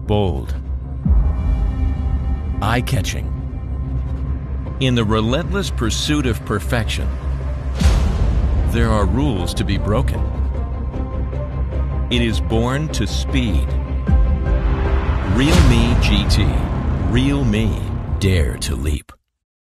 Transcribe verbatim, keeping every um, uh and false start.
Bold. Eye-catching. In the relentless pursuit of perfection, there are rules to be broken. It is born to speed. Realme G T. Real me. Dare to leap.